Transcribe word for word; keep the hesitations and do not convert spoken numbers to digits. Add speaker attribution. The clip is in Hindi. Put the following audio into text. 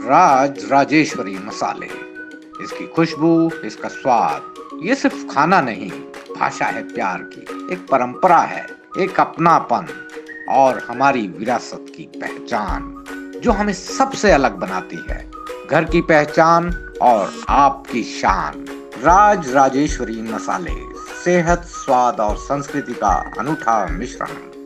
Speaker 1: राज राजेश्वरी मसाले। इसकी खुशबू, इसका स्वाद, ये सिर्फ खाना नहीं, भाषा है प्यार की, एक परंपरा है, एक अपनापन और हमारी विरासत की पहचान जो हमें सबसे अलग बनाती है। घर की पहचान और आपकी शान। राज राजेश्वरी मसाले, सेहत, स्वाद और संस्कृति का अनूठा मिश्रण।